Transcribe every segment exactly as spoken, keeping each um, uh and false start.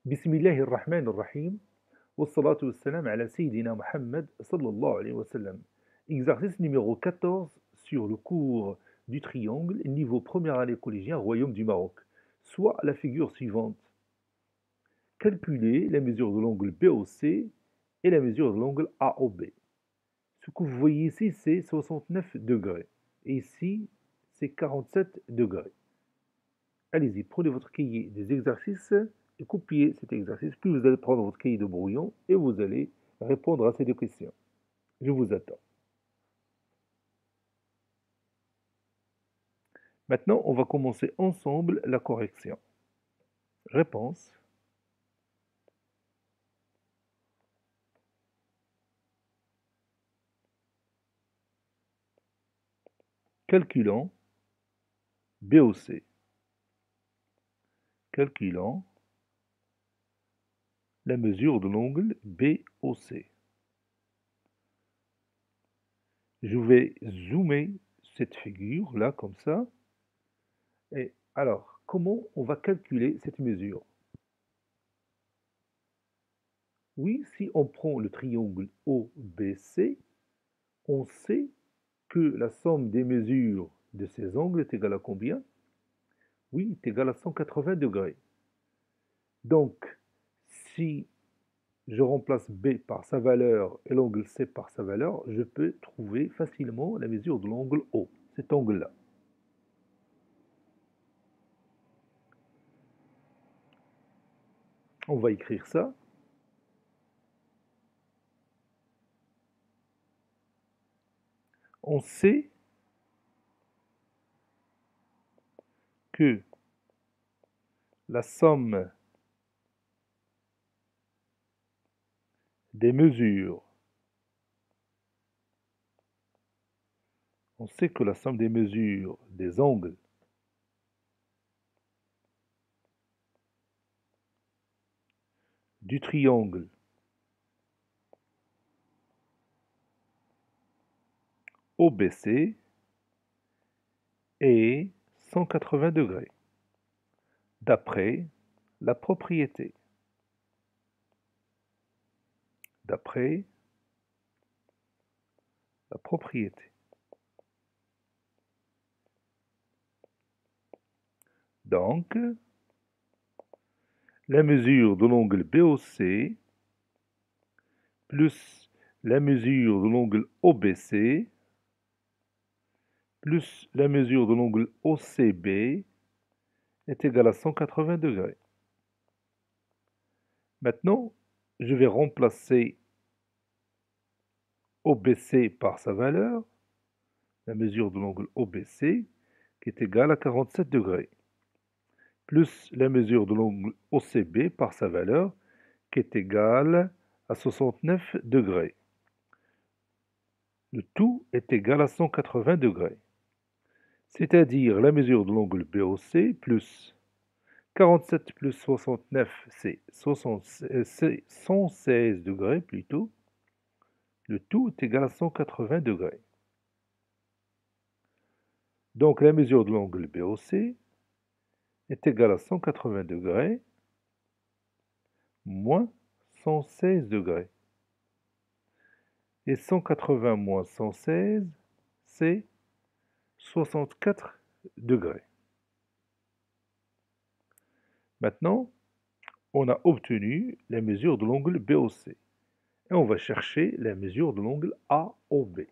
بسم الله الرحمن الرحيم والصلاة والسلام على سيدنا Mohammed sallallahu alayhi wa sallam. Exercice numéro quatorze sur le cours du triangle, niveau première année collégien, Royaume du Maroc. Soit la figure suivante. Calculez la mesure de l'angle B O C et la mesure de l'angle A O B. Ce que vous voyez ici, c'est soixante-neuf degrés. Et ici, c'est quarante-sept degrés. Allez-y, prenez votre cahier des exercices et copiez cet exercice, puis vous allez prendre votre cahier de brouillon et vous allez répondre à ces deux questions. Je vous attends. Maintenant, on va commencer ensemble la correction. Réponse. Calculant B O C. Calculant la mesure de l'angle B O C. Je vais zoomer cette figure là comme ça. Et alors, comment on va calculer cette mesure? Oui, si on prend le triangle O B C, on sait que la somme des mesures de ces angles est égale à combien? Oui, est égale à cent quatre-vingts degrés. Donc, si je remplace B par sa valeur et l'angle C par sa valeur, je peux trouver facilement la mesure de l'angle O, cet angle-là. On va écrire ça. On sait que la somme des mesures, on sait que la somme des mesures des angles du triangle O B C est cent quatre-vingts degrés, d'après la propriété. D'après la propriété. Donc, la mesure de l'angle B O C plus la mesure de l'angle O B C plus la mesure de l'angle O C B est égale à cent quatre-vingts degrés. Maintenant, je vais remplacer O B C par sa valeur, la mesure de l'angle O B C, qui est égale à quarante-sept degrés, plus la mesure de l'angle O C B par sa valeur, qui est égale à soixante-neuf degrés. Le tout est égal à cent quatre-vingts degrés. C'est-à-dire la mesure de l'angle B O C plus quarante-sept plus soixante-neuf, c'est cent seize degrés plutôt. Le tout est égal à cent quatre-vingts degrés. Donc la mesure de l'angle B O C est égale à cent quatre-vingts degrés moins cent seize degrés. Et cent quatre-vingts moins cent seize, c'est soixante-quatre degrés. Maintenant, on a obtenu la mesure de l'angle B O C. Et on va chercher la mesure de l'angle A O B.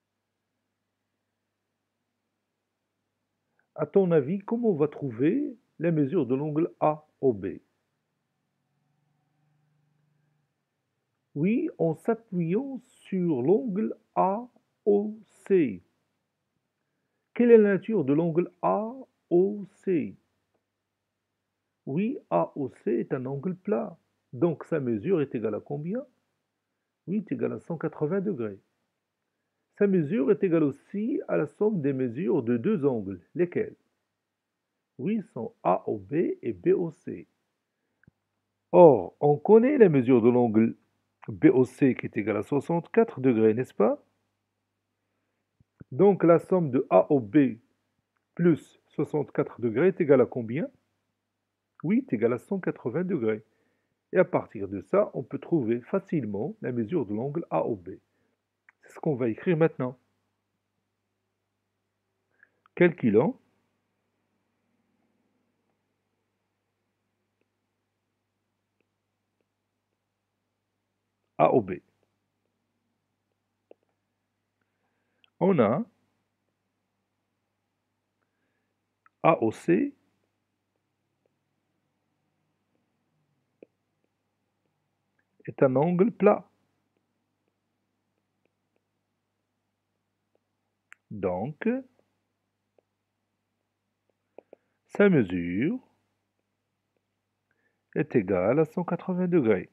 À ton avis, comment on va trouver la mesure de l'angle A O B? Oui, en s'appuyant sur l'angle A O C. Quelle est la nature de l'angle A O C? Oui, A O C est un angle plat. Donc sa mesure est égale à combien? Oui, est égale à cent quatre-vingts degrés. Sa mesure est égale aussi à la somme des mesures de deux angles. Lesquels? Oui, sont A O B et B O C. Or, on connaît la mesure de l'angle B O C qui est égale à soixante-quatre degrés, n'est-ce pas? Donc la somme de A O B plus soixante-quatre degrés est égale à combien? Oui, est égale à cent quatre-vingts degrés. Et à partir de ça, on peut trouver facilement la mesure de l'angle A O B. C'est ce qu'on va écrire maintenant. Calculant A O B. On a A O C est un angle plat. Donc, sa mesure est égale à cent quatre-vingts degrés.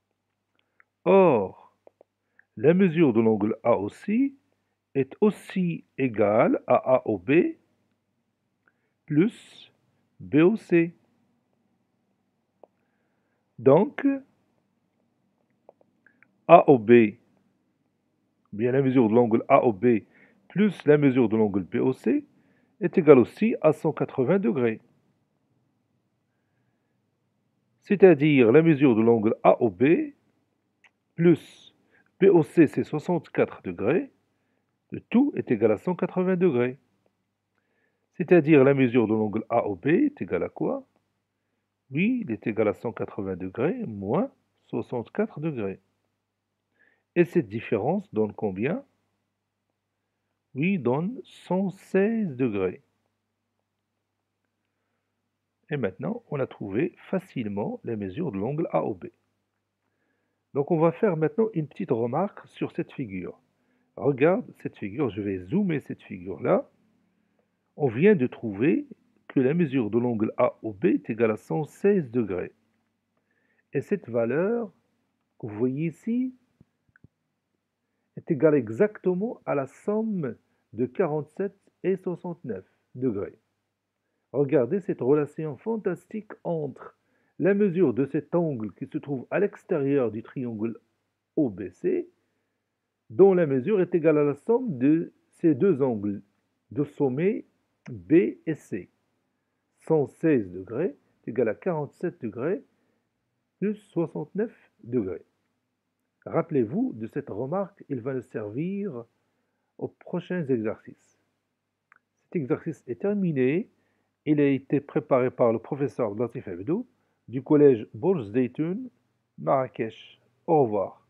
Or, la mesure de l'angle A O C est aussi égale à A O B plus B O C. Donc, A O B, bien la mesure de l'angle A O B plus la mesure de l'angle B O C est égale aussi à cent quatre-vingts degrés. C'est-à-dire la mesure de l'angle A O B plus B O C, c'est soixante-quatre degrés. Le tout est égal à cent quatre-vingts degrés. C'est-à-dire la mesure de l'angle A O B est égale à quoi? Oui, il est égal à cent quatre-vingts degrés moins soixante-quatre degrés. Et cette différence donne combien? Oui, donne cent seize degrés. Et maintenant, on a trouvé facilement les mesures de l'angle A O B. Donc on va faire maintenant une petite remarque sur cette figure. Regarde cette figure, je vais zoomer cette figure-là. On vient de trouver que la mesure de l'angle A O B est égale à cent seize degrés. Et cette valeur que vous voyez ici est égale exactement à la somme de quarante-sept et soixante-neuf degrés. Regardez cette relation fantastique entre la mesure de cet angle qui se trouve à l'extérieur du triangle O B C, dont la mesure est égale à la somme de ces deux angles de sommet B et C. cent seize degrés est égal à quarante-sept degrés plus soixante-neuf degrés. Rappelez-vous de cette remarque, il va nous servir aux prochains exercices. Cet exercice est terminé. Il a été préparé par le professeur Latif Abdou du collège Bourj Zeytoun, Marrakech. Au revoir.